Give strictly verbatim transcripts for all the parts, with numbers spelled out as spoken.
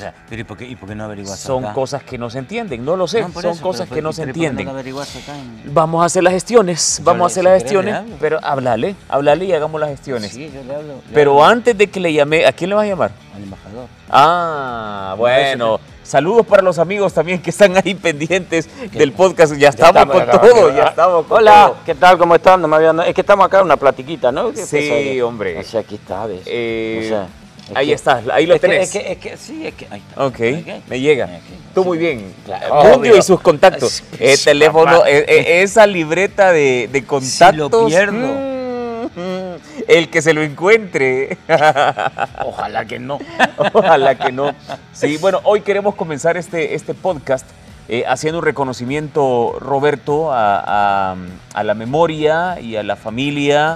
sea, pero ¿y por qué, y por qué no averiguas Son acá? cosas que no se entienden, no lo sé, No, por son eso, cosas pero, que no pero, se pero entienden. ¿por qué no averiguas acá en... Vamos a hacer las gestiones, Yo vamos a le- hacer si las querés, gestiones, le hablo. pero háblale, háblale y hagamos las gestiones. Sí, yo le hablo. le Pero hablo antes de que le llame, ¿a quién le vas a llamar? al embajador. Ah, bueno, eso saludos para los amigos también que están ahí pendientes del podcast. Ya estamos estamos con acá, todo, acá. ya estamos con Hola, todo. ¿qué tal? ¿Cómo están? No me habían... Es que estamos acá en una platiquita, ¿no? ¿Qué Sí, pasa ahí? hombre. O sea, aquí está, ¿ves? Eh, O sea, es ahí que- está, ahí lo es que- tenés. es que, es que, sí, es que... Ahí está. Ok, Ok. me llega. Ok. Tú Sí. muy bien. Claro, Mundio obvio. y sus contactos. Sí, El sí, teléfono, papá. eh, eh, esa libreta de, de contactos. lo pierdo. mm, el que se lo encuentre. Ojalá que no. Ojalá que no. Sí, bueno, hoy queremos comenzar este, este podcast eh, haciendo un reconocimiento, Roberto, a, a- a la memoria y a la familia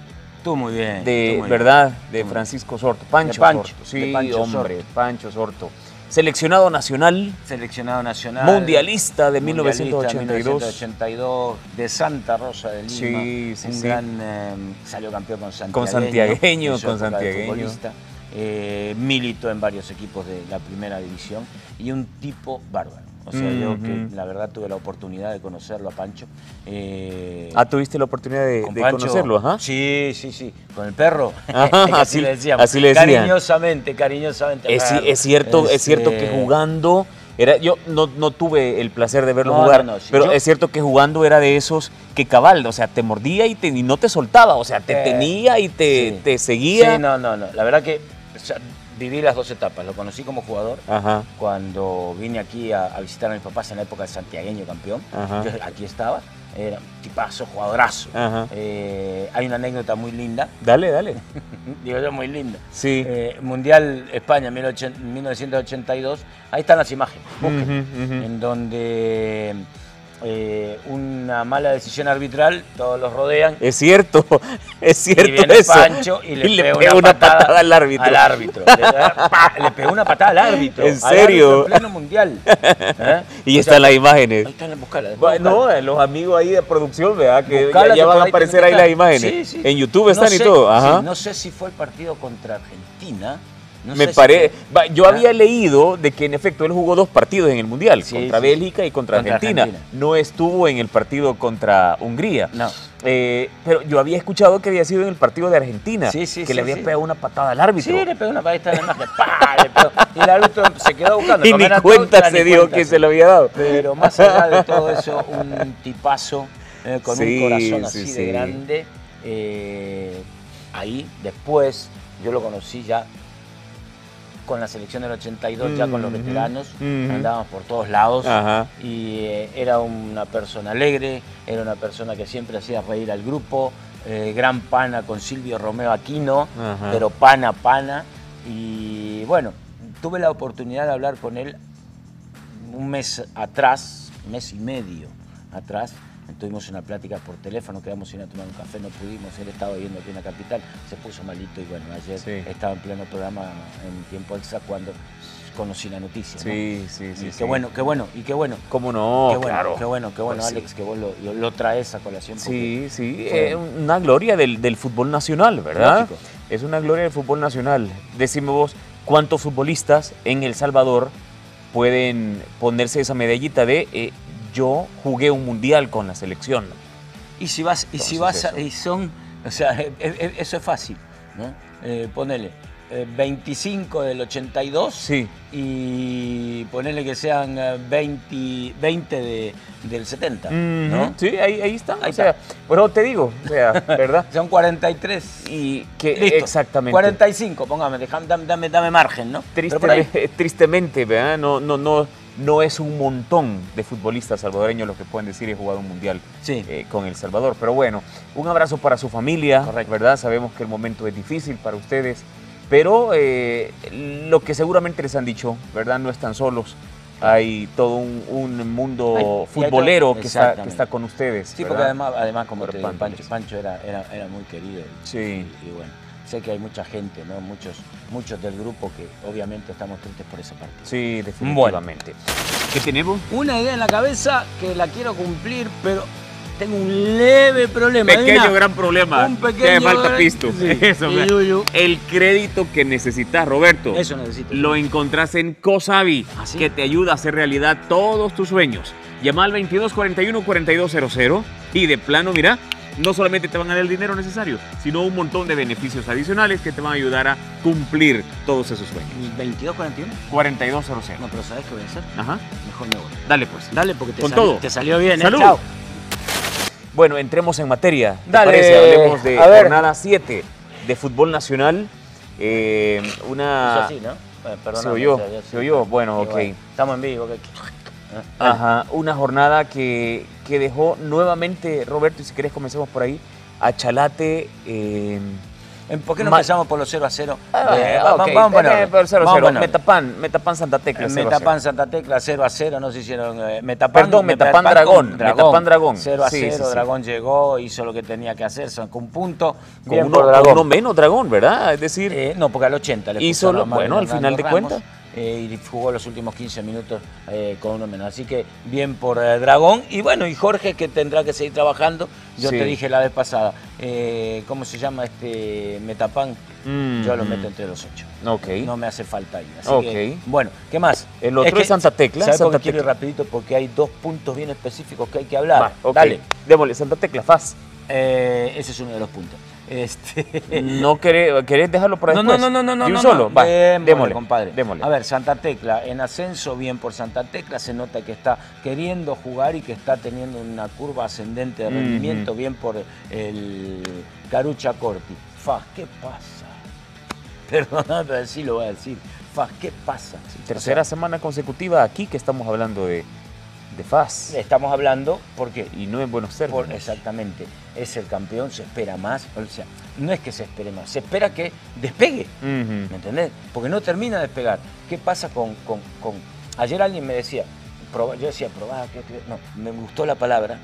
Tú muy bien. de, tú muy ¿verdad? De Tú muy Francisco Sorto. Pancho, De Pancho, Sorto. Sí, de Pancho hombre, Sorto. Pancho Sorto. Seleccionado nacional, bien. Seleccionado nacional. mundialista de mil Mundialista novecientos ochenta y dos. mil novecientos ochenta y dos, de Santa Rosa de Lima. Sí, sí, un sí. gran, eh, salió campeón con santiagueño. Con santiagueño, en su con época de santiagueño. futbolista. Eh, militó en varios equipos de la primera división y un tipo bárbaro. O sea, yo Ujú. que la verdad tuve la oportunidad de conocerlo a Pancho. Eh, Ah, tuviste la oportunidad de, con de Pancho, conocerlo, ajá. Sí, sí, sí. Con el perro. Ajá, Que así- le decíamos. así le decían. Cariñosamente, cariñosamente. Es, perro. es cierto, es cierto Este, que jugando era, yo no, no tuve el placer de verlo No, jugar, no, no, sí, pero yo- es cierto que jugando era de esos que cabal, o sea, te mordía y, te, y no te soltaba, o sea, te Eh, tenía y te, sí. te seguía. Sí, no, no, no. La verdad que o sea, viví las dos etapas. Lo conocí como jugador Ajá, cuando vine aquí a, a visitar a mis papás en la época del santiagueño campeón. Ajá. Yo aquí estaba. Era un tipazo, jugadorazo. ajá. Eh, hay una anécdota muy linda. Dale, dale. Digo yo, muy linda. Sí. Eh, Mundial España mil novecientos ochenta y dos. Ahí están las imágenes. Busquen. Ujú, ujú. En donde eh, una mala decisión arbitral, todos los rodean. Es cierto, es Y cierto viene eso. Pancho y le, Y le pega pega una, una patada al árbitro. Al árbitro. Le, da- pa, le pegó una patada al árbitro. ¿En al serio? árbitro en pleno mundial. ¿Eh? Y O están sea, las imágenes. Ahí están, buscala. después Bueno, buscala. los amigos ahí de producción, ¿verdad? Que Buscala, ya, ya que van por a ahí aparecer tiene ahí que las estar. imágenes. Sí, sí. En YouTube No están sé, y todo. Ajá. sí, no sé si fue el partido contra Argentina. No Me sé si parece. fue- Yo ¿Ah? había leído de que en efecto él jugó dos partidos en el Mundial, Sí, contra sí, Bélgica y contra, contra Argentina. Argentina. No estuvo en el partido contra Hungría. No. Eh, pero yo había escuchado que había sido en el partido de Argentina, Sí, sí, que sí, le había sí. pegado una patada al árbitro. Sí, le pegó una patada en la imagen. ¡Pah! Le pegó. Y el árbitro se quedó buscando. Y Como ni era cuenta todo, se ni dio cuenta que se se lo había dado. Pero más allá de todo eso, un tipazo eh, con Sí, un corazón sí, así sí. de grande. Eh, ahí, después, yo lo conocí ya con la selección del ochenta y dos, ya con los Ujú, veteranos. ujú. Andábamos por todos lados. Ajá. Y eh, era una persona alegre, era una persona que siempre hacía reír al grupo. eh, gran pana con Silvio Romeo Aquino, Ajá. pero pana, pana. Y bueno, tuve la oportunidad de hablar con él un mes atrás, mes y medio atrás. Tuvimos una plática por teléfono, quedamos sin ir a tomar un café, no pudimos. Él estaba viviendo aquí en la capital, se puso malito y bueno, ayer Sí. estaba en pleno programa en tiempo extra cuando conocí la noticia. ¿no? Sí, sí, sí. Y sí. qué bueno, qué bueno, y qué bueno. ¿Cómo no? qué bueno, claro. qué bueno, qué bueno, Pues sí. Alex, que vos lo, lo, lo traes a colación. porque Sí, sí, fue- eh, una gloria del, del fútbol nacional, ¿verdad? Lógico. Es una gloria del fútbol nacional. Decime vos, ¿cuántos futbolistas en El Salvador pueden ponerse esa medallita de eh, yo jugué un mundial con la selección? Y si vas, y si Entonces, vas, a- eso. y son, o sea, e- e- eso es fácil, ¿no? Eh, ponele eh, veinticinco del ochenta y dos Sí. y ponele que sean eh, veinte, veinte de, del setenta, ¿no? Ujú, Sí, ahí, ahí está. Ahí o sea, por eso te digo, o sea, ¿verdad? Son cuarenta y tres. Y que Listo. exactamente. cuarenta y cinco, póngame, dejame- dame, dame, dame margen, ¿no? Pero por ahí. Triste- tristemente, ¿verdad? No, no, no, no es un montón de futbolistas salvadoreños los que pueden decir he jugado un mundial Sí. eh, con El Salvador. Pero bueno, un abrazo para su familia, Correcto. ¿verdad? Sabemos que el momento es difícil para ustedes, pero eh, lo que seguramente les han dicho, ¿verdad? No están solos. Hay todo un, un mundo Ay, y hay futbolero todo- que está, que exactamente. está con ustedes. Sí, ¿verdad? porque además, además como te digo, Preocupándoles. Pancho, Pancho era, era, era muy querido. Y, Sí. y, y bueno, sé que hay mucha gente, ¿no? Muchos, muchos del grupo que obviamente estamos tristes por esa parte. Sí, definitivamente. ¿Qué tenemos? Una idea en la cabeza que la quiero cumplir, pero tengo un leve problema. Pequeño Adivina. gran problema. Un pequeño Que me falta gran- pisto. Sí. Eso, Y me- Yuyu. El crédito que necesitas, Roberto. Eso necesito. Lo encontrás en Cosavi, ¿Ah, sí? que te ayuda a hacer realidad todos tus sueños. Llama al veintidós cuarenta y uno, cuarenta y dos cero cero y de plano, mira, no solamente te van a dar el dinero necesario, sino un montón de beneficios adicionales que te van a ayudar a cumplir todos esos sueños. veintidós cuarenta y uno. cuarenta y dos cero cero. No, pero ¿sabes qué voy a hacer? Ajá. Mejor me voy. Dale pues. Dale, porque te, Con salió, todo. te salió bien, ¿eh? Salud. Chao. Bueno, entremos en materia. ¿Te Dale, parece? Hablemos de a ver. jornada siete de fútbol nacional. Eh, una... Eso sí, ¿no? Eh, perdóname, ¿Se oyó? o sea, yo sí. ¿Se oyó? Bueno, Y ok. estamos en vivo. ¿qué? Ah, Ajá, una jornada que, que dejó nuevamente, Roberto, y si querés comencemos por ahí, a Chalate. Eh, dale. ¿Por qué no Ma- empezamos por los cero a cero? ah, Eh, ok, vamos, vamos, bueno, eh, pero cero a vamos, cero. bueno. Metapan, Metapan Santa Tecla. cero a cero. Metapan Santa Tecla cero a cero, no se hicieron. Eh, Metapan, Perdón, Metapan Dragón, Metapan Dragón. cero a Sí, cero, sí, sí. Dragón llegó, hizo lo que tenía que hacer, sacó un punto. Con Bien uno, por con Dragón. uno menos Dragón, ¿verdad? Es decir, Eh, no, porque al ochenta le Hizo puso lo- a Mario bueno, al Hernando final de Ramos, cuentas. eh, y jugó los últimos quince minutos eh, con uno menos. Así que bien por eh, Dragón. Y bueno, y Jorge que tendrá que seguir trabajando. Yo Sí. te dije la vez pasada, eh, ¿cómo se llama este Metapan? Mm, Yo lo mm. meto entre los ocho. ok. No me hace falta ahí. Así Ok. que, bueno, ¿qué más? El otro es Santa Tecla, ¿Sabes por Santa qué quiero ir Tecla. rapidito? Porque hay dos puntos bien específicos que hay que hablar. Va, ok. Dale. Démosle, Santa Tecla, Faz. Eh, ese es uno de los puntos. Este... ¿No querés, querés dejarlo para No, después? no, no, no, no. ¿De un no, solo? no. Va, Démosle, démosle, compadre. démosle. A ver, Santa Tecla en ascenso, bien por Santa Tecla. Se nota que está queriendo jugar y que está teniendo una curva ascendente de Ujú. rendimiento, bien por el Carucha Corti. Faz, ¿qué pasa? Perdóname, pero sí lo voy a decir. Faz, ¿qué pasa? Tercera O sea, semana consecutiva aquí que estamos hablando de, de Faz. estamos hablando porque Y no en buenos términos. Por- exactamente, es el campeón, se espera más, o sea, no es que se espere más, se espera que despegue, Ujú. ¿me entendés? Porque no termina de despegar. ¿Qué pasa con, con- con- Ayer alguien me decía, proba- yo decía, probá, que- que-". no, me gustó la palabra,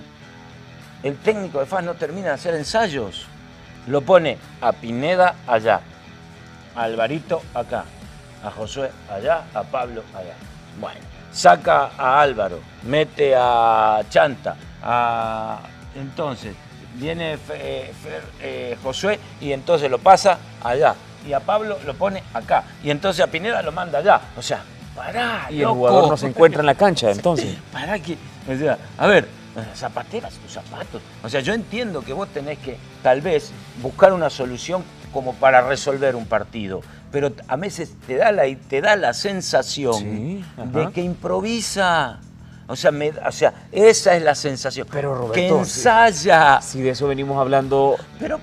¿no? El técnico de F A S no termina de hacer ensayos, lo pone a Pineda allá, a Alvarito acá, a Josué allá, a Pablo allá. Bueno, saca a Álvaro, mete a Chanta, a... entonces viene Fe- Fer- eh, Josué y entonces lo pasa allá. Y a Pablo lo pone acá. Y entonces a Pineda lo manda allá. O sea, pará, Y el loco. jugador no se encuentra en la cancha, entonces. Pará que, o sea, a ver, zapateras tus zapatos. O sea, yo entiendo que vos tenés que, tal vez, buscar una solución como para resolver un partido. Pero a veces te da la, te da la sensación Sí, ajá. de que improvisa. O sea, me- o sea, esa es la sensación. Pero, Roberto, que sí. ensaya. Si de eso venimos hablando Pero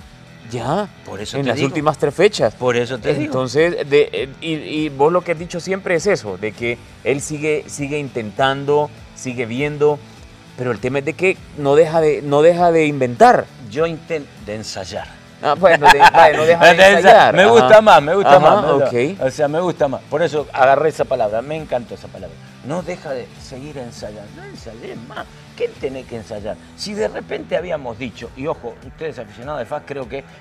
ya, por eso en te las digo. últimas tres fechas. Por eso te digo. Entonces, de, eh, y, y vos lo que has dicho siempre es eso, de que él sigue, sigue intentando, sigue viendo, pero el tema es de que no deja de, no deja de inventar. Yo intento de ensayar. Ah, bueno, de- vaya, no deja de De ensayar. ensayar. Me gusta Ajá. más, me gusta Ajá, más. me gusta- ok. O sea, me gusta más. Por eso agarré esa palabra, me encantó esa palabra. No deja de seguir ensayando. No ensayes más. ¿Qué tenés que ensayar? Si de repente habíamos dicho, y ojo, ustedes aficionados de F A S creo que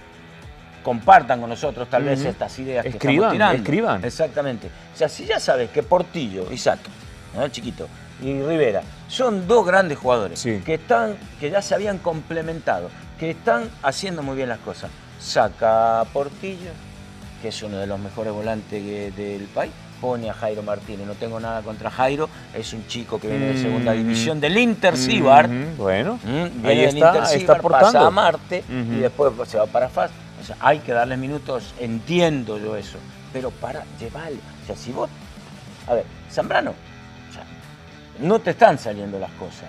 compartan con nosotros tal vez Ujú. estas ideas que Escriban, estamos tirando. escriban. Exactamente. O sea, si ya sabes que Portillo, Isaac, ¿no? Chiquito, y Rivera son dos grandes jugadores Sí. que están, que ya se habían complementado, que están haciendo muy bien las cosas. Saca a Portillo, que es uno de los mejores volantes que- del país, pone a Jairo Martínez. No tengo nada contra Jairo, es un chico que viene de segunda Mm. división del Inter Cibar. Ujú, bueno, Mm, ahí viene del está, Inter está Cibar, aportando. pasa a Marte Ujú. y después se va para F A S. O sea, hay que darles minutos, entiendo yo eso, pero para llevarlo. O sea, si vos, a ver, Zambrano, o sea, no te están saliendo las cosas.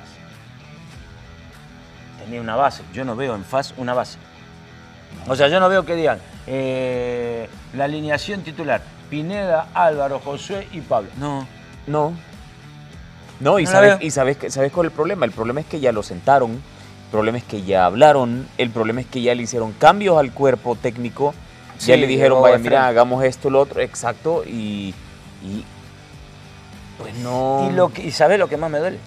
Tenía una base, yo no veo en F A S una base. O sea, yo no veo que digan eh, la alineación titular, Pineda, Álvaro, Josué y Pablo. No. No. No, y No la sabes, veo. y sabes, que- sabes cuál es el problema. El problema es que ya lo sentaron, el problema es que ya hablaron, el problema es que ya le hicieron cambios al cuerpo técnico, Sí, ya le dijeron, llegó vaya, de mira, frente. hagamos esto, lo otro, exacto, y, y pues no. Y, lo que, ¿y sabés lo que más me duele?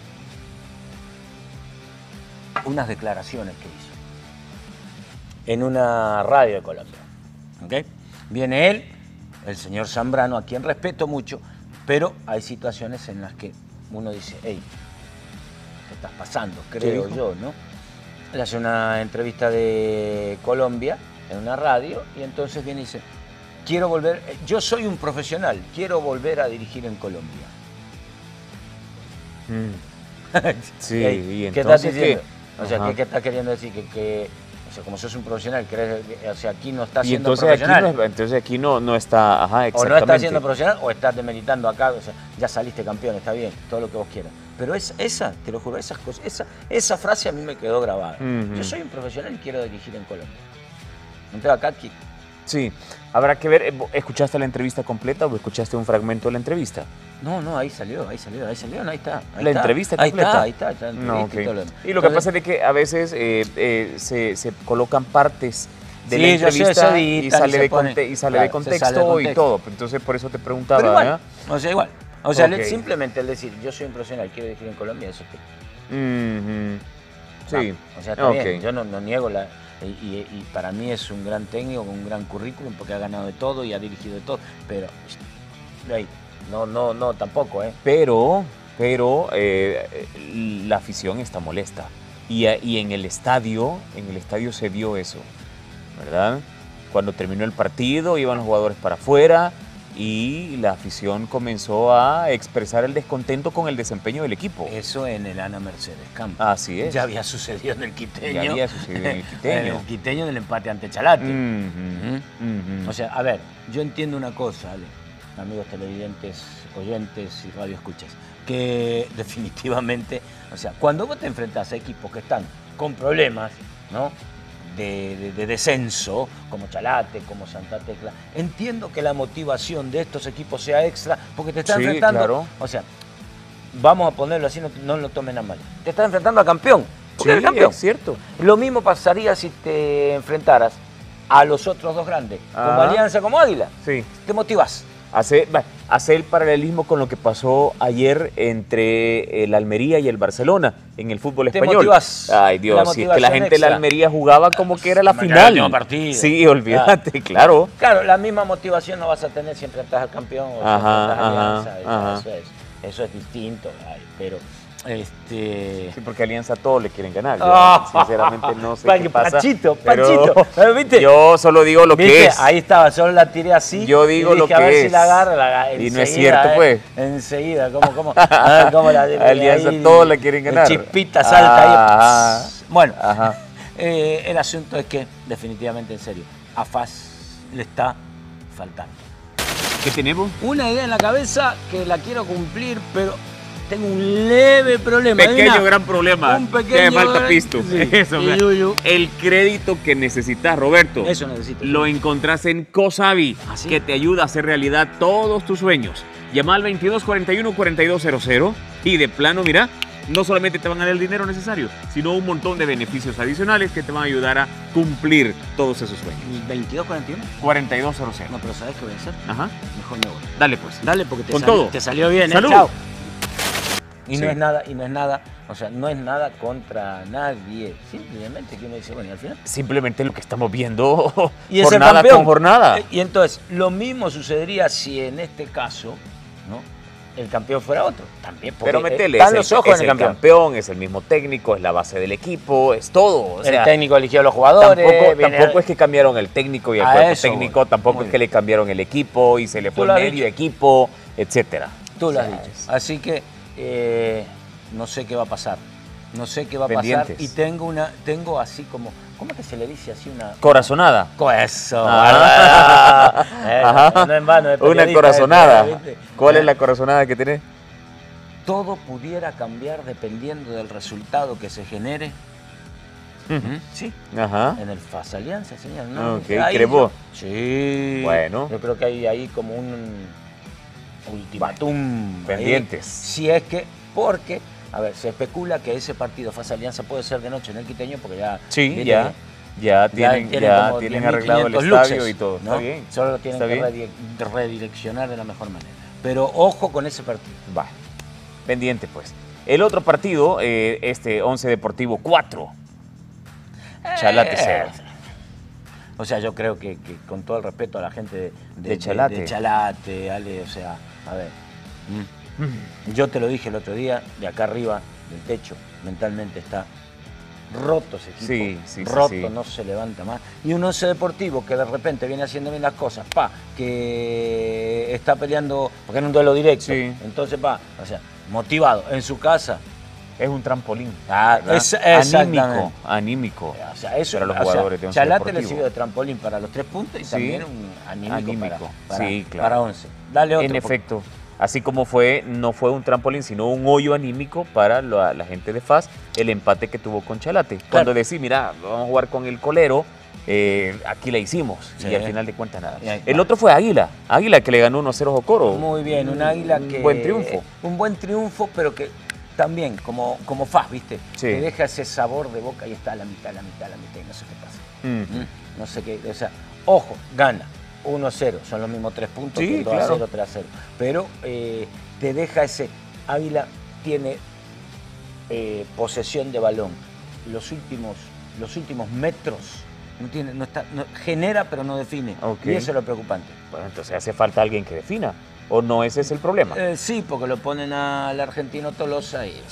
Unas declaraciones que hizo en una radio de Colombia. ¿Ok? Viene él, el señor Zambrano, a quien respeto mucho, pero hay situaciones en las que uno dice, hey, que estás pasando, creo yo, ¿no? Le hace una entrevista de Colombia en una radio y entonces viene y dice, quiero volver, yo soy un profesional, quiero volver a dirigir en Colombia. Mm. Sí, ¿Qué, y ¿qué estás entonces diciendo? ¿qué? O sea, Ajá. ¿qué, qué estás queriendo decir? Que, que o sea, como sos un profesional, crees, o sea, aquí no estás Y siendo entonces aquí, profesional. no, es- entonces aquí no, no está, ajá, O exactamente. no estás siendo profesional o estás demeritando acá, o sea, ya saliste campeón, está bien, todo lo que vos quieras. Pero es, esa, te lo juro, esas cosas, esa, esa frase a mí me quedó grabada. Ujú. Yo soy un profesional y quiero dirigir en Colombia. Entonces acá, aquí, Sí, habrá que ver, eh, ¿escuchaste la entrevista completa o escuchaste un fragmento de la entrevista? no, no, ahí salió, ahí salió, ahí salió, ahí está. Ahí La está, entrevista ahí completa. Está, ahí está, ahí está, la No, entrevista ok. y todo lo demás. Y lo que Entonces, pasa es de que a veces eh, eh, se, se colocan partes de Sí, la yo sé, entrevista se y editan y sale, se de, ponen- conte- y sale claro, de se sale de contexto y contexto. todo. Entonces por eso te preguntaba. Pero igual, ¿eh? o sea, igual. O sea, Ok. simplemente el decir, yo soy un profesional, quiero dirigir en Colombia, eso es que... Ujú. Sí. O sea, está Ok. bien, yo no, no niego la... Y, y- y para mí es un gran técnico con un gran currículum porque ha ganado de todo y ha dirigido de todo, pero hey, no, no, no, tampoco, ¿eh? Pero, pero eh, la afición está molesta. Y, a- y en el estadio, en el estadio se vio eso, ¿verdad? Cuando terminó el partido, iban los jugadores para afuera y la afición comenzó a expresar el descontento con el desempeño del equipo. Eso en el Ana Mercedes Campo. Así es. Ya había sucedido en el Quiteño. Ya había sucedido en el Quiteño. En el Quiteño del empate ante Chalate. Ujú, ujú. O sea, a ver, yo entiendo una cosa, Ale, amigos televidentes, oyentes y radioescuchas, que definitivamente, o sea, cuando vos te enfrentás a equipos que están con problemas, ¿no? De, de- de descenso, como Chalate, como Santa Tecla, entiendo que la motivación de estos equipos sea extra, porque te están Sí, enfrentando, claro. o sea, vamos a ponerlo así, no, no lo tomen a mal, te estás enfrentando a campeón, porque Sí, eres campeón. es cierto. Lo mismo pasaría si te enfrentaras a los otros dos grandes, como Ah. Alianza, como Águila. Sí. Te motivas. Hace, va, hace el paralelismo con lo que pasó ayer entre el Almería y el Barcelona en el fútbol Te español. motivas. Ay La Dios, si es que la motivación gente de la extra. Almería jugaba como que era la Como que era final. el último partido. Sí, olvídate, claro. Claro, la misma motivación no vas a tener si enfrentas al campeón o si Ajá, enfrentas a ajá, Alianza. y ajá. Eso, es, eso es distinto, ay, pero este... Sí, porque Alianza a todos le quieren ganar. Yo, Ah. sinceramente no sé Pa- qué pasa. Panchito, pero Panchito, ¿viste? Yo solo digo lo ¿Viste? que es. Ahí estaba, solo la tiré así. Yo digo y lo dije, a que ver si es. la agarra, la agarra. Y no es enseguida, cierto, eh, pues. Enseguida, ¿cómo, cómo? A ver cómo la Alianza, ahí, todos la quieren ganar. Chispita salta Ajá. ahí. Bueno, Ajá. eh, el asunto es que, definitivamente, en serio, a F A S le está faltando. ¿Qué tenemos? Una idea en la cabeza que la quiero cumplir, pero tengo un leve problema. Pequeño Adivina. gran problema. Un Que pequeño me falta gran- pisto. sí. Eso, Y me- yuyu. El crédito que necesitas, Roberto. Eso necesito. Lo encontrás en Cosavi, ¿Ah, sí? que te ayuda a hacer realidad todos tus sueños. Llama al veintidós cuarenta y uno, cuarenta y dos cero cero y de plano, mira, no solamente te van a dar el dinero necesario, sino un montón de beneficios adicionales que te van a ayudar a cumplir todos esos sueños. veintidós cuarenta y uno. cuarenta y dos cero cero. No, pero ¿sabes qué voy a hacer? Ajá. Mejor me voy. Dale pues. Dale, porque te, Con salió, todo. te salió bien, ¿eh? Salud. Chao. Y Sí. no es nada, y no es nada, o sea, no es nada contra nadie. Simplemente que uno dice, bueno, y al final. Simplemente lo que estamos viendo Y es el jornada campeón. con jornada. Eh, Y entonces, lo mismo sucedería si en este caso, ¿no? El campeón fuera otro. También, porque Pero metele, están es, los el, ojos es en el el campeón. campeón, es el mismo técnico, es la base del equipo, es todo. O sea, el técnico eligió a los jugadores. Tampoco, viene- tampoco es que cambiaron el técnico y el A cuerpo eso técnico, voy. tampoco Muy es que le cambiaron el equipo y se le Tú fue lo has medio dicho. equipo, etcétera. Tú lo has O sea, dicho. es- Así que eh, no sé qué va a pasar. No sé qué va a Pendientes. pasar. Y tengo una, tengo así como, ¿cómo es que se le dice así una? Corazonada. Co- Eso. Ah. Eh, Ajá. no en vano, es Una periodista, corazonada. eh, ¿viste? ¿Cuál es la corazonada que tenés? Todo pudiera cambiar dependiendo del resultado que se genere. Sí. Ajá. En el F A S Alianza, señor. ¿no? Ok, Ahí ¿crees yo- vos? Sí. Bueno. Yo creo que hay ahí como un ultimátum. ahí. Pendientes. Si es que, porque, a ver, se especula que ese partido F A S Alianza puede ser de noche en el Quiteño porque ya. Sí, viene- ya. Ya tienen, tienen ya como tienen diez mil arreglado el quinientos estadio luces, y todo. ¿no? Está bien. Solo lo tienen Está que bien. redi- redireccionar de la mejor manera. Pero ojo con ese partido. Va. Pendiente, pues. El otro partido, eh, este Once Deportivo cuatro. Chalate cero. Eh, O sea, yo creo que, que con todo el respeto a la gente de, de- De Chalate. de Chalate, Ale, o sea, a ver. mm, Yo te lo dije el otro día, de acá arriba, del techo, mentalmente está roto ese equipo, Sí, sí, sí, roto, sí. no se levanta más. Y un Once Deportivo que de repente viene haciendo bien las cosas, pa, que está peleando, porque era un duelo directo, Sí. entonces pa, o sea, motivado en su casa. Es un trampolín. Ah, ¿verdad? es- exactamente. anímico, anímico. O sea, eso, para los o sea, jugadores de Once Chalate le Deportivo. sirvió de trampolín para los tres puntos y Sí. también un anímico, Anímico. Para, para, Sí, claro. para Once. Dale otro. En efecto, así como fue, no fue un trampolín, sino un hoyo anímico para la, la gente de F A S, el empate que tuvo con Chalate. Cuando decís, mira, vamos a jugar con el colero, eh, aquí la hicimos, Sí. y al final de cuentas nada. Y ahí El va. otro fue Águila, Águila que le ganó uno a cero Jocoro. Muy bien, un águila que... Un buen triunfo. Un buen triunfo, pero que también, como, como F A S, ¿viste? Sí. Te deja ese sabor de boca y está a la mitad, a la mitad, a la mitad y no sé qué pasa. Mm. Mm, No sé qué, o sea, ojo, gana. uno a cero, son los mismos tres puntos, Sí, que el dos a claro. cero, tres a cero. Pero eh, te deja ese... Águila tiene eh, posesión de balón. Los últimos, los últimos metros, no tiene, no está, no- genera pero no define. Ok. Y eso es lo preocante. Bueno, entonces hace falta alguien que defina, ¿o no ese es el problema? Eh, sí, porque lo ponen al argentino Tolosa y...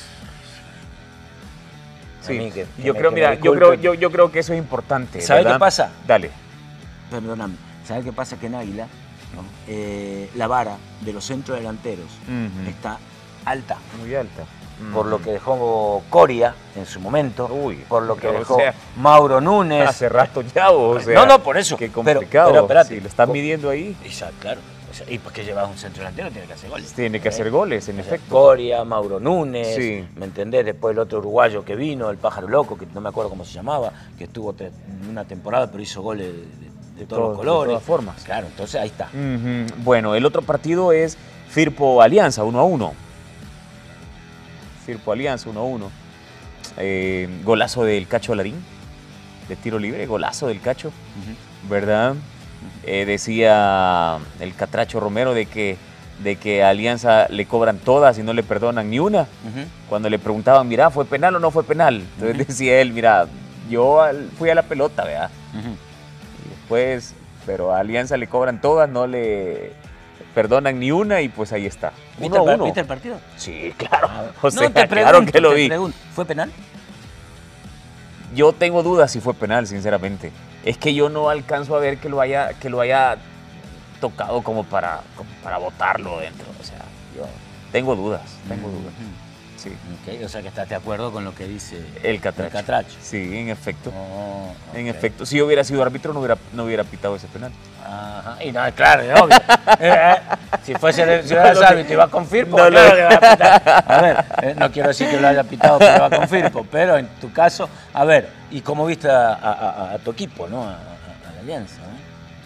a Sí, mí que- que yo me- creo, que me mira, yo disculpen. creo, yo, yo creo que eso es importante. ¿Sabe ¿verdad? qué pasa? Dale. Perdóname, ¿sabes qué pasa? Que en Águila, ¿no? Eh, la vara de los centros delanteros Ujú. está alta. Muy alta. Por lo Ujú. que dejó Coria en su momento, Uy, por lo que o dejó sea, Mauro Núñez. Hace rato ya, o sea. no, no, por eso. Qué Pero- complicado. pero espérate. Si lo están Co- midiendo ahí, Exacto, claro. O sea, y porque llevas un centro delantero, tiene que hacer goles. tiene que ¿Eh? hacer goles, en O sea, efecto. Coria, Mauro Núñez, Sí. ¿me entendés? Después el otro uruguayo que vino, el pájaro loco, que no me acuerdo cómo se llamaba, que estuvo te- una temporada pero hizo goles de, de- de todos todo- los de colores. todas formas. Claro, entonces ahí está. Ujú. Bueno, el otro partido es Firpo Alianza, uno a uno. Firpo Alianza, uno a uno. Eh, golazo del Cacho Larín, de tiro libre, golazo del Cacho, ¿verdad? Eh, decía el Catracho Romero de que, de que a Alianza le cobran todas y no le perdonan ni una. Ujú. Cuando le preguntaban, mira, ¿fue penal o no fue penal? Entonces Ujú. decía él, mira, yo al- fui a la pelota, ¿verdad? Ujú. Y después, pero a Alianza le cobran todas, no le perdonan ni una y pues ahí está. ¿Viste, Uno a el, par- uno. ¿Viste el partido? Sí, claro. Ah, O sea, no, te claro pregunto, que lo te vi. pregunto. ¿Fue penal? Yo tengo dudas si fue penal, sinceramente. Es que yo no alcanzo a ver que lo haya, que lo haya tocado como para, como para botarlo dentro. O sea, yo tengo dudas, tengo dudas. Ujú. Sí. Ok, o sea que estás de acuerdo con lo que dice El Catracho. El Catracho. Sí, en efecto. Oh, En ok. efecto. Si yo hubiera sido árbitro, no hubiera, no hubiera pitado ese penal. Ajá. Y no, claro, es obvio. Eh, eh, si fuese si fuera No, lo árbitro y va con Firpo, no, claro lo- que va a pitar. A ver, eh, no quiero decir que lo haya pitado porque va con Firpo, pero en tu caso, a ver, ¿y cómo viste a, a- a- a tu equipo, no? A, a- a la Alianza, ¿no?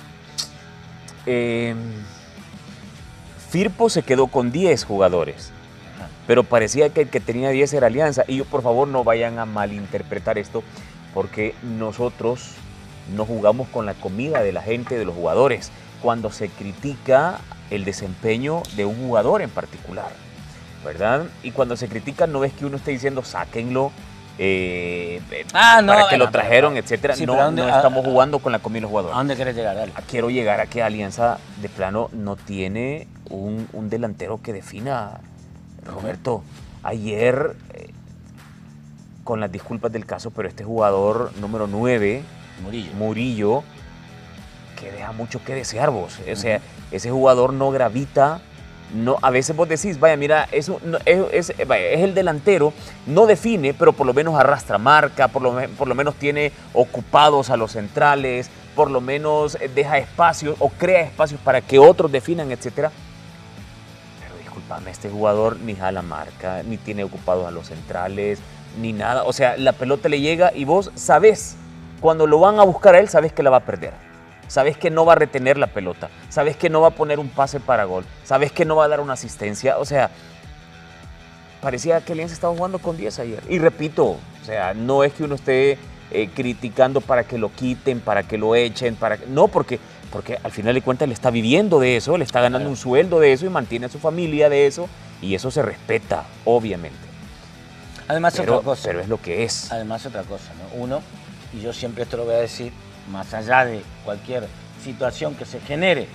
Eh, Firpo se quedó con diez jugadores, Ajá. pero parecía que el que tenía diez era Alianza. Y yo, por favor, no vayan a malinterpretar esto, porque nosotros no jugamos con la comida de la gente, de los jugadores, cuando se critica el desempeño de un jugador en particular, ¿verdad? Y cuando se critica no es que uno esté diciendo sáquenlo, eh, eh, Ah, no, para que bueno, lo trajeron, pero- etcétera. sí, no, pero ¿a dónde- no a- estamos a- jugando con la comida de los ¿A jugadores. dónde querés llegar? Dale. Quiero llegar a que Alianza de plano no tiene un, un delantero que defina. Roberto, ayer, eh, con las disculpas del caso, pero este jugador número nueve, Murillo. Murillo, que deja mucho que desear vos. O sea, ese jugador no gravita. No, a veces vos decís, vaya, mira, es, un- no, es, es- vaya, es el delantero, no define, pero por lo menos arrastra marca, por lo, me- por lo menos tiene ocupados a los centrales, por lo menos eh, deja espacios o crea espacios para que otros definan, etcétera. Pero discúlpame, este jugador ni jala marca, ni tiene ocupados a los centrales, ni nada. O sea, la pelota le llega y vos sabés, cuando lo van a buscar a él, sabés que la va a perder. Sabes que no va a retener la pelota, sabes que no va a poner un pase para gol, sabes que no va a dar una asistencia, o sea, parecía que Alianza estaba jugando con diez ayer. Y repito, o sea, no es que uno esté eh, criticando para que lo quiten, para que lo echen, para que, no, porque, porque al final de cuentas él está viviendo de eso, le está ganando Claro. un sueldo de eso y mantiene a su familia de eso, y eso se respeta, obviamente. Además, Pero, otra cosa. pero es lo que es. Además, otra cosa, ¿no? Uno, y yo siempre esto lo voy a decir, más allá de cualquier situación que se genere,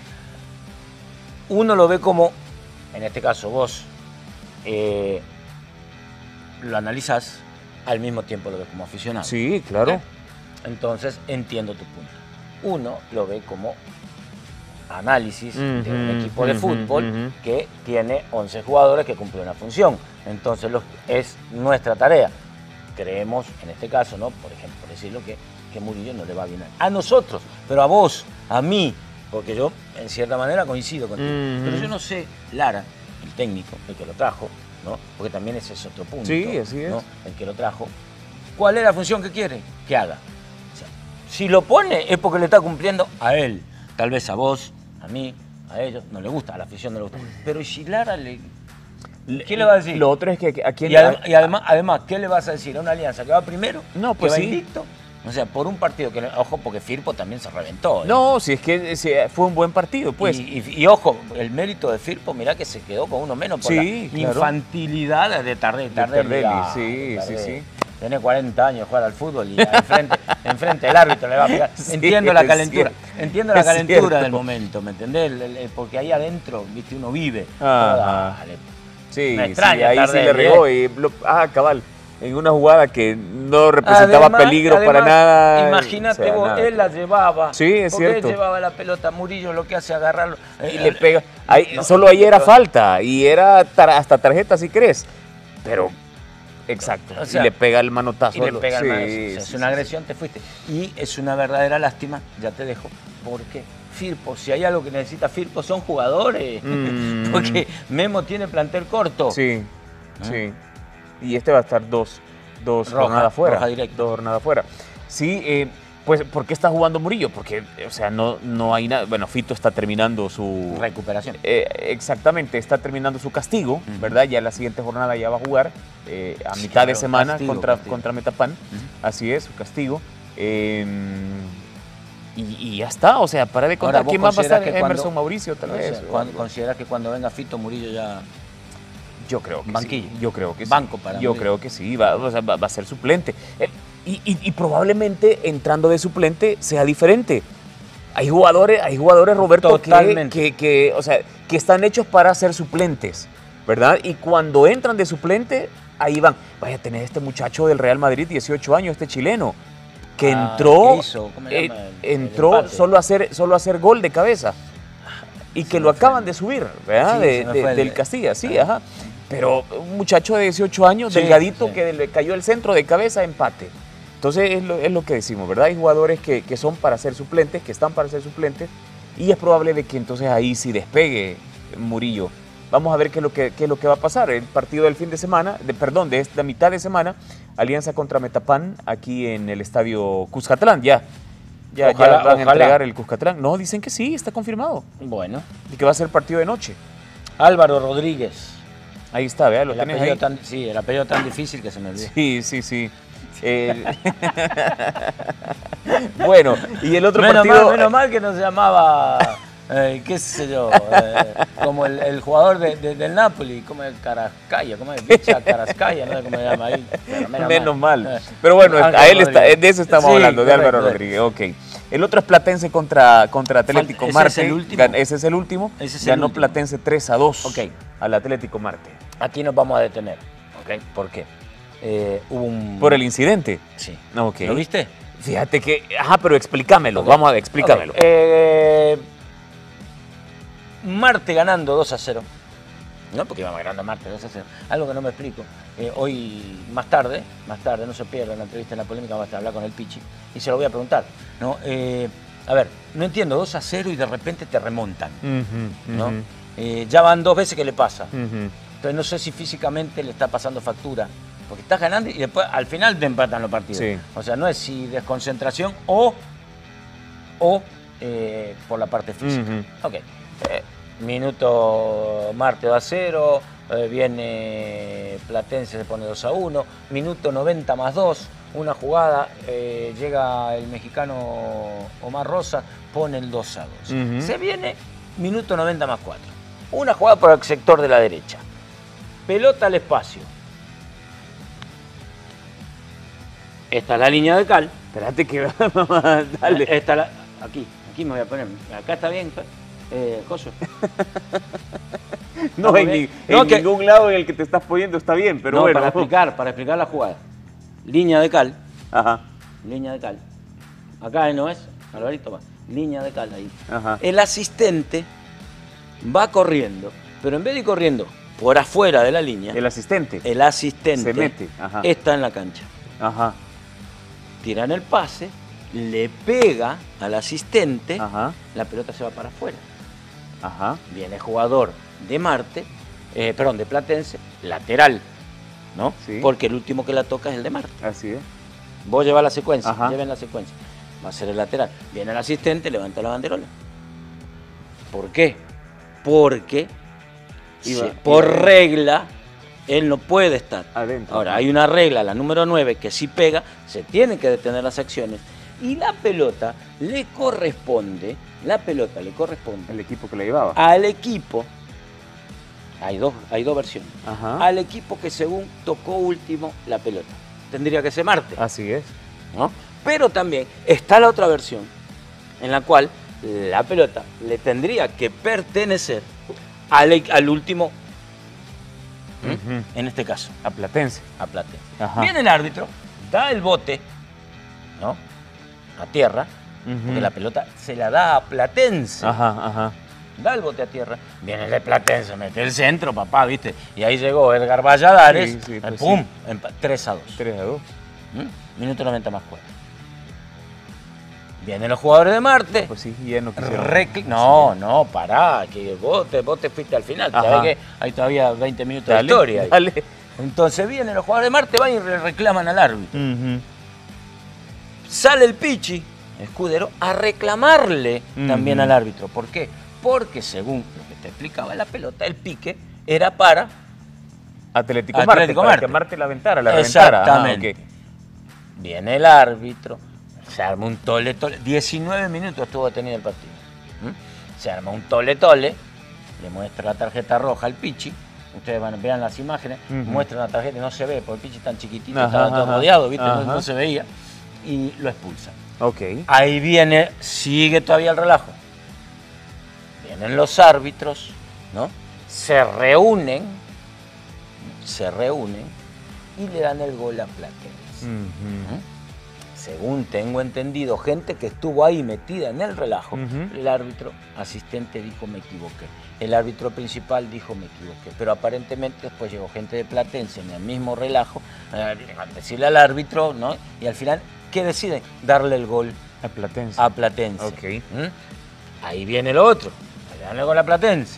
uno lo ve como, en este caso vos, eh, lo analizás, al mismo tiempo lo ves como aficionado. Sí, claro. Entonces entiendo tu punto. Uno lo ve como análisis uh-huh, de un equipo de uh-huh, fútbol uh-huh. que tiene once jugadores que cumplen una función. Entonces lo, es nuestra tarea. Creemos, en este caso, ¿no? Por ejemplo, decirlo que, que Murillo no le va bien a nosotros, pero a vos, a mí, porque yo en cierta manera coincido contigo. Uh-huh. Pero yo no sé, Lara, el técnico, el que lo trajo, ¿no? Porque también ese es otro punto. Sí, así es. ¿no? El que lo trajo. ¿Cuál es la función que quiere? Que haga. O sea, si lo pone es porque le está cumpliendo a él, tal vez a vos, a mí, a ellos, no le gusta, a la afición no le gusta. Pero ¿y si Lara le... ¿Qué le va a decir? Lo otro es que a quién... Y, adem y además, además, ¿qué le vas a decir a una alianza que va primero? No, pues que sí. va invicto. O sea, por un partido que... Ojo, porque Firpo también se reventó. ¿eh? No, si es que si fue un buen partido, pues. Y, y, y ojo, el mérito de Firpo, mirá que se quedó con uno menos por sí, la claro. infantilidad de Tardelli. De Tardelli, ah, sí, Tardelli. sí, sí. Tiene cuarenta años jugar al fútbol y enfrente, enfrente del árbitro le va a pegar. Sí, entiendo la calentura, cierto. entiendo la Es calentura cierto. del momento, ¿me entendés? Porque ahí adentro, viste, uno vive. Ah, Dale. Sí, Me extraña, sí, ahí Tardelli, sí le regó ¿eh? y lo, ah, cabal, en una jugada que no representaba además, peligro además, para nada. Imagínate o sea, vos, nada. él la llevaba. Sí, es porque cierto. Él llevaba la pelota, Murillo lo que hace es agarrarlo. Y eh, le pega. Ahí, no, solo ahí era no, falta y era tar, hasta tarjeta si crees. Pero, exacto. O sea, y le pega el manotazo. Y le pega sí, el manotazo. O sea, es sí, una sí, agresión, te fuiste. Y es una verdadera lástima, ya te dejo, porque Firpo, si hay algo que necesita Firpo son jugadores. Mm. Porque Memo tiene plantel corto. Sí, ¿Ah? sí. Y este va a estar dos, dos Roja, jornadas fuera. roja directa. Dos jornadas fuera. Sí, eh, pues, ¿por qué está jugando Murillo? Porque, o sea, no, no hay nada. Bueno, Fito está terminando su. Recuperación. Eh, exactamente, está terminando su castigo, Uh-huh. ¿verdad? Ya la siguiente jornada ya va a jugar eh, a Sí, mitad claro, de semana castigo, contra, castigo. contra Metapan. Uh-huh. Así es, su castigo. Eh, y, y ya está, o sea, para de contar. Ahora, ¿vos ¿Quién más va a considerás estar? que Emerson cuando- Mauricio, tal O vez. sea, o cuando- algo. ¿Considerás que cuando venga Fito Murillo ya... Yo creo que Banquillo. sí. Yo creo que sí. Banco para Yo Murillo. creo que sí, va, o sea, va, va a ser suplente. Eh, y, y- y probablemente entrando de suplente sea diferente. Hay jugadores, hay jugadores, Roberto, que, Totalmente. que, que, o sea, que están hechos para ser suplentes, ¿verdad? Y cuando entran de suplente, ahí van. Vaya, tenés este muchacho del Real Madrid, dieciocho años, este chileno, que Ah, entró, ¿qué hizo? ¿Cómo se eh, llama? El- el entró empate. solo a hacer, solo a hacer gol de cabeza. Y Se que me lo fue acaban el- de subir, ¿verdad? Sí, de, se me de- fue el- del Castilla, sí, Ah. ajá. Pero un muchacho de dieciocho años, Sí, delgadito, sí. que le cayó el centro de cabeza, empate. Entonces es lo, es lo que decimos, ¿verdad? Hay jugadores que, que son para ser suplentes, que están para ser suplentes, y es probable de que entonces ahí sí despegue Murillo. Vamos a ver qué es lo que, qué es lo que va a pasar. El partido del fin de semana, de, perdón, de esta mitad de semana, Alianza contra Metapan, aquí en el estadio Cuscatlán, ya. Ya, Ojalá, ya van a ojalá. entregar el Cuscatlán. No, dicen que sí, está confirmado. Bueno. Y que va a ser partido de noche. Álvaro Rodríguez. Ahí está, vea, lo El tenés apellido ahí. tan, sí, el apellido tan difícil que se me olvidó. Sí, sí, sí. El- bueno, y el otro menos, partido. mal, menos mal que no se llamaba, eh, qué sé yo, eh, como el, el jugador de, de- del Napoli, como el Carascaya, como el Bicha Carascaya, no sé cómo se llama ahí. pero Menos mal. Eh, Pero bueno, Ángel a él está, Rodríguez. de eso estamos Sí, hablando, de Álvaro correcto. Rodríguez. Ok. El otro es Platense contra, contra Atlético Falta- ¿ese Marte. es el último? Gan- Ese es el último. Ese es el Ganó último. Platense tres a dos Ok. al Atlético Marte. Aquí nos vamos a detener, ¿ok? ¿Por qué? Eh, hubo un... Por el incidente. Sí. Ok. ¿Lo viste? Fíjate que. Ajá, pero explícamelo. Ok. Vamos a ver, explícamelo. Ok, eh, Marte ganando dos a cero. No, porque íbamos ganando Marte dos a cero. Algo que no me explico. Eh, hoy, más tarde, más tarde, no se pierda la entrevista en la polémica, vamos a hablar con el Pichi. Y se lo voy a preguntar. ¿No? Eh, a ver, no entiendo, dos a cero y de repente te remontan. Ujú, ¿no? ujú, Eh, ya van dos veces que le pasa. ujú. Entonces no sé si físicamente le está pasando factura. Porque estás ganando y después al final te empatan los partidos. Sí. O sea, no es si desconcentración o, o eh, por la parte física. Ujú. Ok. Eh, minuto Marte dos a cero, eh, viene Platense, se pone dos a uno, minuto noventa más dos, una jugada, eh, llega el mexicano Omar Rosa, pone el dos a dos. Ujú. Se viene minuto noventa más cuatro, una jugada por el sector de la derecha, pelota al espacio. Esta es la línea de cal. Espérate que mamá, dale. Esta la, aquí, aquí me voy a poner. Acá está bien, eh, Josu. No, en, ni- No, en que- ningún lado en el que te estás poniendo está bien, pero no, bueno. para explicar, para explicar la jugada. Línea de cal, Ajá, línea de cal. Acá no es, Alvarito va. Línea de cal ahí. ajá. El asistente va corriendo, pero en vez de ir corriendo por afuera de la línea, El asistente. el asistente Se mete, ajá. está en la cancha. Ajá, Tiran el pase, le pega al asistente, ajá, la pelota se va para afuera. ajá. Viene el jugador de Marte, eh, perdón, de Platense, lateral, ¿no? Sí. Porque el último que la toca es el de Marte. Así es. Vos llevas la secuencia, Ajá. lleven la secuencia. Va a ser el lateral. Viene el asistente, levanta la banderola. ¿Por qué? Porque Iba- se- por iba- regla él no puede estar. Adentro. Ahora, hay una regla, la número nueve, que si pega, se tienen que detener las acciones. Y la pelota le corresponde, la pelota le corresponde El equipo que la llevaba. al equipo. Hay dos, hay dos versiones. Ajá. Al equipo que según tocó último la pelota. Tendría que ser Marte, Así es. ¿no? Pero también está la otra versión en la cual la pelota le tendría que pertenecer al, e- al último, ¿m? Ujú. en este caso, A Platense. a Platense. Ajá. Viene el árbitro, da el bote, ¿no? A tierra, porque Ujú. la pelota se la da a Platense. Ajá, ajá. Da el bote a tierra, viene el de Platense, mete el centro, papá, ¿viste? Y ahí llegó Edgar Valladares, Sí, sí, eh, pues pum, sí. empa- tres a dos. tres a dos. ¿Mm? Minuto noventa más cuatro. Vienen los jugadores de Marte. Pues sí, ya no quisieron. recl- no, no, pará, que vos te, vos te fuiste al final. Ajá. ¿Sabés qué? Hay todavía veinte minutos Dale, de historia. ahí. dale. Entonces vienen los jugadores de Marte, van y le reclaman al árbitro. Ujú. Sale el Pichi, Escudero, a reclamarle Ujú. también al árbitro. ¿Por qué? Porque según lo que te explicaba la pelota, el pique era para... Atlético, Atlético Marte, para Marte. que Marte la aventara, la reventara. Ajá, Exactamente. ok. Viene el árbitro, se arma un tole tole. diecinueve minutos estuvo detenido el partido. ¿Mm? Se arma un tole tole, le muestra la tarjeta roja al Pichi. Ustedes van, vean las imágenes, Ujú. muestran la tarjeta, no se ve, porque el Pichi es tan chiquitito, Ajá, estaba todo ajá, rodeado, ¿viste? No, ajá. no se veía. Y lo expulsan. Ok. Ahí viene, sigue todavía el relajo. Vienen los árbitros, ¿no? Se reúnen, se reúnen y le dan el gol a Platense. Ujú. ¿Mm? Según tengo entendido, gente que estuvo ahí metida en el relajo, Ujú. el árbitro asistente dijo me equivoqué. El árbitro principal dijo me equivoqué. Pero aparentemente después llegó gente de Platense en el mismo relajo eh, a decirle al árbitro, ¿no? Y al final, ¿qué deciden? Darle el gol A Platense. a Platense. Ok. ¿Mm? Ahí viene lo otro, le dan el gol a Platense.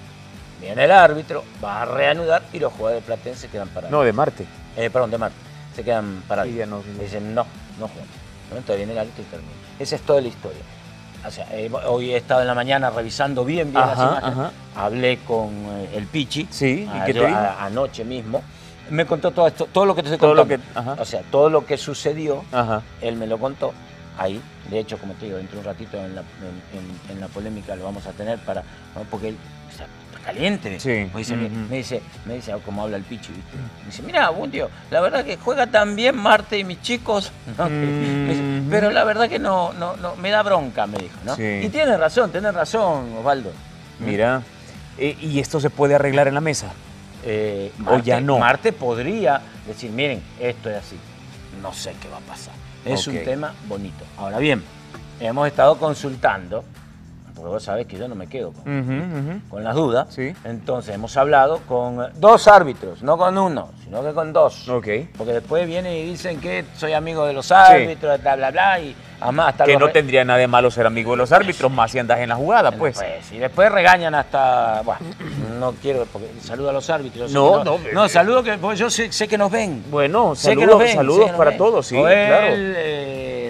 Viene el árbitro, va a reanudar y los jugadores de Platense quedan parados. No, de Marte. Eh, perdón, de Marte. Se quedan parados. Sí, ya no, no. Dicen, no, no jugamos. ¿No? Entonces viene el árbitro y termina. Esa es toda la historia. O sea, eh, hoy he estado en la mañana revisando bien, bien Ajá, las imágenes. ajá. Hablé con eh, el Pichi. Sí, ¿y a- qué te yo- dijo? a- anoche mismo. Me contó todo esto, todo lo que te estoy Todo lo contando. que- ajá. O sea, todo lo que sucedió, Ajá. él me lo contó ahí. De hecho, como te digo, dentro de un ratito en la, en, en- en la polémica lo vamos a tener para, ¿no? Porque él o sea, está caliente. Sí. Me dice, Ujú. me dice, me dice, como habla el Pichi, ¿viste? Me dice, mira, Bundio, la verdad que juega tan bien Marte y mis chicos, ¿no? Me dice, Ujú. pero la verdad que no, no, no, me da bronca, me dijo, ¿no? Sí. Y tiene razón, tiene razón, Osvaldo. Mira. Eh, ¿Y esto se puede arreglar en la mesa? Eh, O Marte, ya no. Marte podría decir, miren, esto es así. No sé qué va a pasar. Es Ok. un tema bonito. Ahora bien, hemos estado consultando, porque vos sabés que yo no me quedo con, Ujú, ujú. con las dudas. Sí. Entonces hemos hablado con dos árbitros, no con uno, sino que con dos. Ok. Porque después vienen y dicen que soy amigo de los árbitros, bla, bla, bla, y además hasta Que los no re- tendría nada de malo ser amigo de los árbitros, más si andas en la jugada, pues. Pues, y después regañan hasta. Bueno, no quiero, porque saludo a los árbitros. yo No, sé que no, No, eh, saludo que porque yo sé, sé que nos ven. Bueno, Sé que saludos, nos ven, sé saludos que nos para ven. todos, sí, Joel, claro. eh,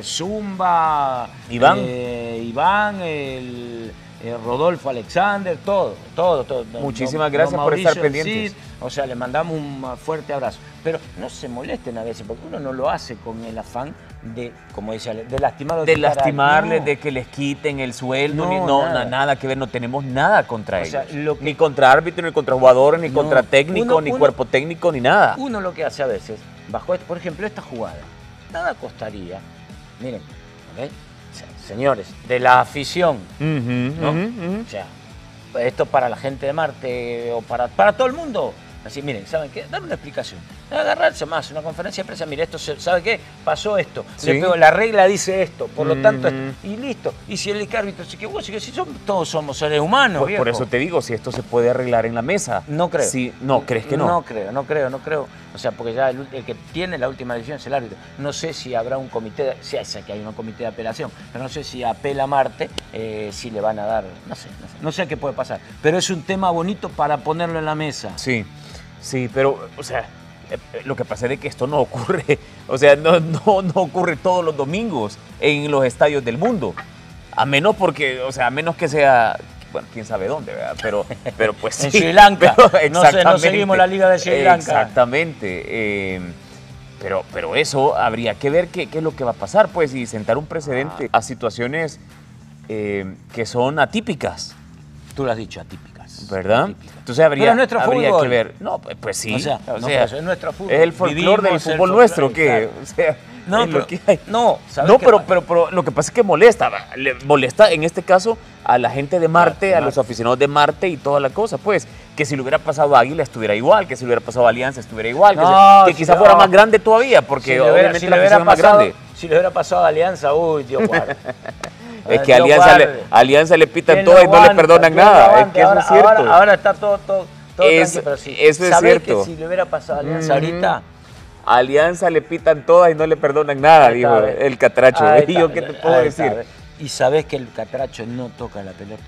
Zumba, Iván. eh, Iván, el, eh, Rodolfo Alexander, todo, todo, todo. Muchísimas gracias por estar pendientes. Cid, o sea, le mandamos un fuerte abrazo. Pero no se molesten a veces, porque uno no lo hace con el afán de, como decía, de lastimar De lastimarles, no. de que les quiten el sueldo, No, ni, no, nada. na- nada que ver, no tenemos nada contra O sea, ellos. lo que- Ni contra árbitros, ni contra jugadores, ni No, contra técnico, uno- ni uno- cuerpo técnico, ni nada. Uno lo que hace a veces, bajo, este- por ejemplo, esta jugada, nada costaría, miren, ¿ok? O sea, señores, de la afición, Ujú, ¿no? ujú, ujú. O sea, esto para la gente de Marte o para, para todo el mundo. Así, miren, ¿saben qué? Dar una explicación. Agarrarse más, una conferencia de prensa, mire, esto, se, ¿sabe qué? Pasó esto. Sí. Le pego, la regla dice esto, por lo Mm. tanto, esto, y listo. Y si el árbitro se equivocó, si, si son, todos somos seres humanos, Por, viejo. por eso te digo, si esto se puede arreglar en la mesa. No creo. Si, no, ¿crees que no? No creo, no creo, no creo. O sea, porque ya el, el que tiene la última decisión es el árbitro. No sé si habrá un comité, de, sí, sé que hay un comité de apelación, pero no sé si apela a Marte, eh, si le van a dar, no sé, no sé, no sé qué puede pasar. Pero es un tema bonito para ponerlo en la mesa. Sí, sí, pero, o sea, eh, lo que pasa es de que esto no ocurre, o sea, no, no, no ocurre todos los domingos en los estadios del mundo. A menos porque, o sea, a menos que sea, bueno, quién sabe dónde, ¿verdad? Pero, pero pues sí. En Sri Lanka. Pero, no, sé, no seguimos la Liga de Sri Lanka. Exactamente. Eh, pero, pero eso habría que ver qué, qué es lo que va a pasar, pues, y sentar un precedente a situaciones eh, que son atípicas. Tú lo has dicho, atípicas. ¿Verdad? Atípicas. Entonces habría, Pero es nuestro habría fútbol. que ver. No, pues, pues sí. O sea, o no, sea, pero eso es nuestro fútbol. es el folclore del Vivimos el fútbol folclore, nuestro, que, claro. o sea, No, es lo pero, que hay. no, ¿sabes No, qué pero, pasa? pero, pero lo que pasa es que molesta, va, le molesta en este caso a la gente de Marte, Claro, a los Marte. aficionados de Marte y toda la cosa, pues, que si le hubiera pasado a Águila estuviera igual, que si le hubiera pasado a Alianza estuviera igual, que, No, se- que si quizá no. fuera más grande todavía, porque Si le hubiera- obviamente si la le afición hubiera es más pasado, grande. Si le hubiera pasado a Alianza, uy, Dios guarde. Es que Dios Alianza le, guarde. Alianza le pitan ¿Quién todo y no le aguanta? perdonan ¿Quién nada. Es aguanta? que eso ahora, es cierto. Ahora, ahora está todo, todo, todo Es- tranqui, pero sí. eso es ¿Sabés cierto. que si le hubiera pasado a Alianza Mm. ahorita? A Alianza le pitan todas y no le perdonan nada, Ahí dijo está, ¿ves? el catracho. Ahí ¿Y yo está, qué te puedo ahí está, decir? ¿ves? Y sabés que el catracho no toca la pelota.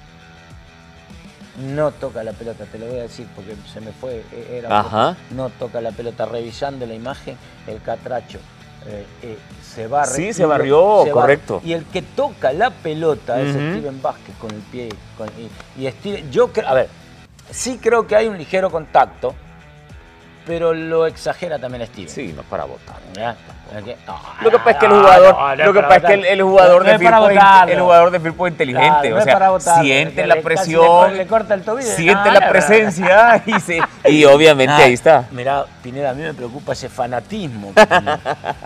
No toca la pelota, te lo voy a decir porque se me fue. Era un Ajá. poco- no toca la pelota. Revisando la imagen, el catracho eh, eh, se barre. Sí, y se lo- barrió, se correcto. barre. Y el que toca la pelota es Ujú. Steven Vázquez con el pie. con- y, y Steven, yo creo, a ver, sí creo que hay un ligero contacto, pero lo exagera también Steven. Sí, no para votar. ¿Ya? ¿Qué? No, Lo que pasa es que el no, jugador, no, no es lo que para pasa es que el, votar. el jugador No de es para Firpo, es- votarlo. el jugador de Firpo es inteligente, Claro, no o es sea, para votarlo, siente que la le- casi presión, le, le corta el tobillo. siente Ah, la no, presencia y se y obviamente Ah, ahí está. Mirá, Pineda, a mí me preocupa ese fanatismo que tenés.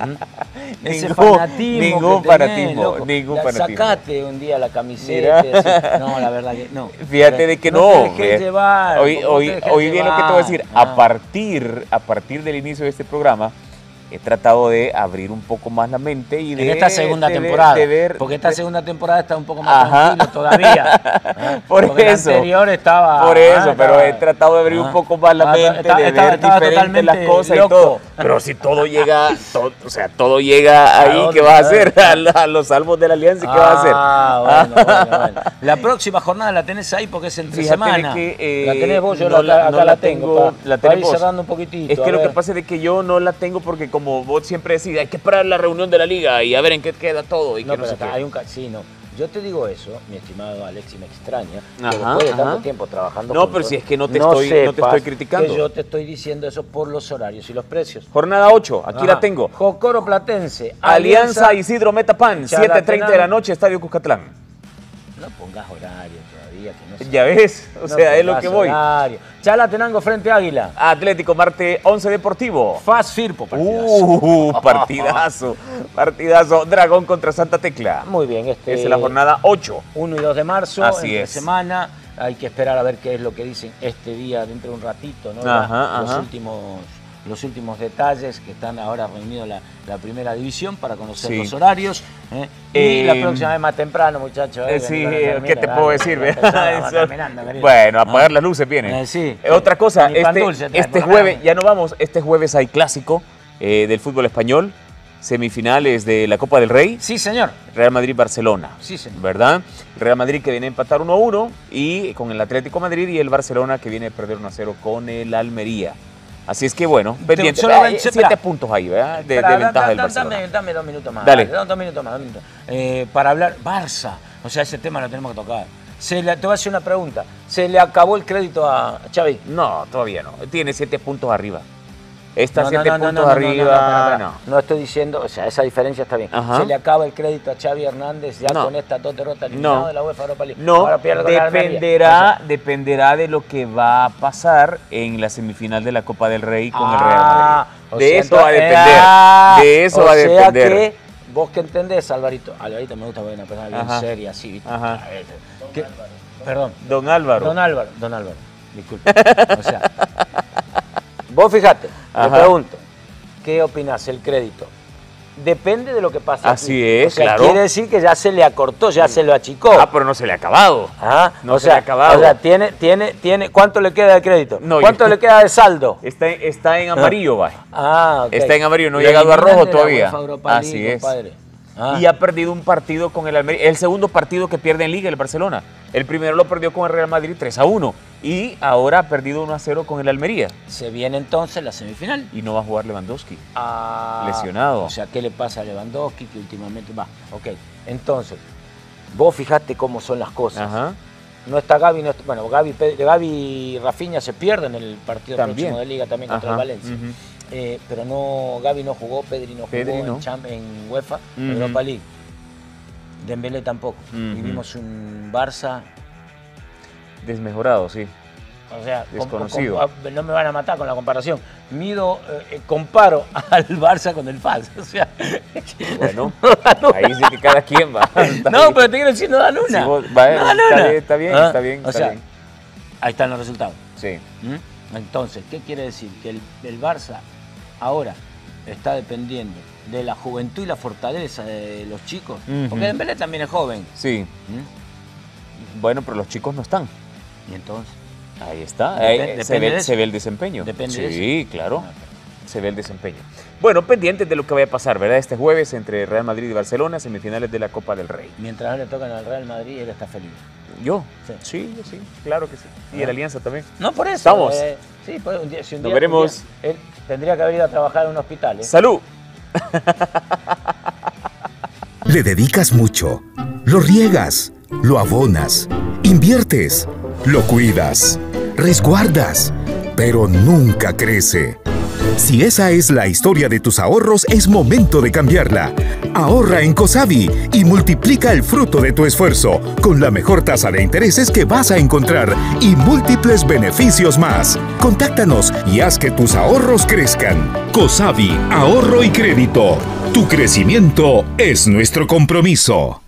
¿Mm? Ese Ningún- fanatismo ningún que tenés, fanatismo, loco. ningún La- fanatismo. Sacate un día la camiseta. Mira. y decís, no, la verdad que no. Fíjate de que no. no. te dejes ve. llevar, Hoy, no te hoy, dejes hoy bien lo que te voy a llevar. decir. Ah. A partir, a partir del inicio de este programa, he tratado de abrir un poco más la mente y de En esta segunda de ver- temporada. de ver- porque esta de- segunda temporada está un poco más Ajá. tranquilo todavía. ¿eh? Por Porque eso. La anterior estaba. Por eso, ah, pero estaba- he tratado de abrir un ah. poco más la Ah, mente, estaba- de estaba- ver estaba diferente las totalmente cosas loco. y todo. Pero si todo llega, todo- o sea, todo llega ahí, dónde? ¿qué vas a A hacer? ver. A, la- a los salvos de la alianza, ¿qué vas a hacer? Ah, bueno, bueno, bueno. La próxima jornada la tenés ahí porque es entre Fíjate de semana. que, eh, la tenés vos, yo no la, la- acá no la, la tengo. tengo, pa- la para ir tenemos. cerrando un poquitito. Es que a lo que ver. pasa es de que yo no la tengo porque como vos siempre decís, hay que esperar la reunión de la liga y a ver en qué queda todo y No, que no pero sé acá qué. hay un casino. Yo te digo eso, mi estimado Alex, y me extraña que Ajá, después de tanto ajá. tiempo trabajando No, juntos, pero si es que no te estoy- no te sepas estoy criticando. que yo te estoy diciendo eso por los horarios y los precios. Jornada ocho, aquí Ajá. la tengo. Jocoro Platense. Alianza Isidro Metapan, Chalatenango. siete treinta de la noche, Estadio Cuscatlán. No pongas horario todavía. Que no Ya ves, o no sea, es lo pongas que voy. horario. Chalatenango frente a Águila. Atlético Marte, once Deportivo. Faz Firpo, partidazo. Uh, partidazo, partidazo. Dragón contra Santa Tecla. Muy bien, este Esa es la jornada ocho. uno y dos de marzo, Así entre es. semana. Hay que esperar a ver qué es lo que dicen este día dentro de un ratito, ¿no? Ajá, Ya los ajá. últimos los últimos detalles que están ahora reunidos la, la primera división para conocer Sí. los horarios. ¿eh? Y Eh, la próxima vez más temprano, muchachos. Eh, ¿eh? sí, Cuando eh, termine, ¿qué te dale, puedo decir? ya ve? empezó, vamos Eso- terminando, querido. Bueno, a apagar ¿no? las luces viene. Eh, sí. Eh, otra cosa, Ni pan este, dulce trae, este por lo jueves, menos. ya no vamos, este jueves hay clásico eh, del fútbol español, semifinales de la Copa del Rey, Sí, señor. Real Madrid-Barcelona. Sí, señor. ¿Verdad? El Real Madrid que viene a empatar uno a uno y con el Atlético Madrid y el Barcelona que viene a perder uno a cero con el Almería. Así es que bueno, pendiente. solo Ah, ven- siete espera. puntos ahí, ¿verdad? De, de Espera, da- ventaja da- del da- Barcelona. Dame, dame dos minutos más. Dale. Dale, dos minutos más. Dos minutos. Eh, para hablar, Barça. O sea, ese tema lo tenemos que tocar. Se le, te voy a hacer una pregunta. ¿Se le acabó el crédito a Xavi? No, todavía no. Tiene siete puntos arriba. Está No, siete no, no, puntos no, no, arriba. no, no, espera, espera. no. No estoy diciendo, o sea, esa diferencia está bien. Ajá. ¿Se le acaba el crédito a Xavi Hernández ya No. con estas dos derrotas eliminado No. de la UEFA Europa League? No, Ahora pierde con la Almería. dependerá, O sea, dependerá de lo que va a pasar en la semifinal de la Copa del Rey con el ah, Real Madrid. o De sea, eso va a entonces- depender. ah, De eso o va a sea depender. que vos que entendés, Alvarito. Alvarito me gusta porque es una persona bien Ajá. seria, así, ¿viste? Ajá. ¿Qué? Perdón. Don Álvaro. Don Álvaro, don Álvaro, disculpe. O sea, vos fíjate, Ajá. te pregunto, ¿qué opinás el crédito? Depende de lo que pase. Así aquí. es, o sea, claro. Quiere decir que ya se le acortó, ya se lo achicó. Ah, pero no se le ha acabado. Ah, no o se sea, le ha acabado. O sea, tiene, tiene, tiene, ¿cuánto le queda de crédito? No, ¿Cuánto ya- le queda de saldo? Está, está en amarillo, va. Ah, ok. Está en amarillo, no ha Lo llegado a eliminan rojo de la todavía. UEFA Europa Así League, es. compadre. Ah. Y ha perdido un partido con el Almería. El segundo partido que pierde en Liga, el Barcelona. El primero lo perdió con el Real Madrid tres a uno. Y ahora ha perdido uno a cero con el Almería. Se viene entonces la semifinal. Y no va a jugar Lewandowski. Ah, Lesionado. O sea, ¿qué le pasa a Lewandowski? Que últimamente va. Ok, entonces, vos fijate cómo son las cosas. Ajá. No está Gaby, no está, bueno, Gaby, Pe- Gaby y Rafinha se pierden en el partido También. próximo de Liga también contra Ajá, el Valencia. ujú. Eh, pero no, Gaby no jugó, Pedri no jugó Pedri en, no. Cham- en UEFA, Ujú. Europa League. Dembélé tampoco. Ujú. Vivimos un Barça, Desmejorado, sí. o sea, com- Desconocido. com- no me van a matar con la comparación. Mido, eh, comparo al Barça con el F A S. O sea, Bueno, no dan una. ahí sí que cada quien va. Está No, bien. pero te quiero decir, no dan una. Si vos- va, no dan está una. bien, está bien, Ah, está bien, O está sea, bien. ahí están los resultados. Sí. ¿Mm? Entonces, ¿qué quiere decir? Que el, el Barça ahora está dependiendo de la juventud y la fortaleza de los chicos. Ujú. Porque Dembélé también es joven. Sí. ¿Mm? Bueno, pero los chicos no están. Y entonces, Ahí está. Depen- Ahí depende se, ve, de eso. se ve el desempeño. Depende de Sí, claro. Ah, Se ve el desempeño. Bueno, pendientes de lo que vaya a pasar, ¿verdad? Este jueves entre Real Madrid y Barcelona, semifinales de la Copa del Rey. mientras no le tocan al Real Madrid, él está feliz. ¿Yo? Sí. Sí, yo sí, claro que sí. Y Ah. el Alianza también. No, por eso. Estamos. eh, sí, pues, un día, si un Nos día- veremos. un día él tendría que haber ido a trabajar en un hospital. ¿eh? ¡Salud! Le dedicas mucho, lo riegas, lo abonas, inviertes, lo cuidas, resguardas, pero nunca crece. Si esa es la historia de tus ahorros, es momento de cambiarla. Ahorra en Cosavi y multiplica el fruto de tu esfuerzo con la mejor tasa de intereses que vas a encontrar y múltiples beneficios más. Contáctanos y haz que tus ahorros crezcan. Cosavi, ahorro y crédito. Tu crecimiento es nuestro compromiso.